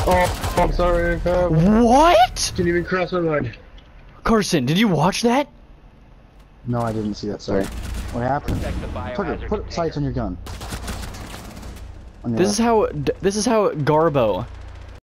Oh, I'm sorry. What? Didn't even cross my mind. Carson, did you watch that? No, I didn't see that. Sorry. What happened? Tucker, put sights on your gun. This is how Garbo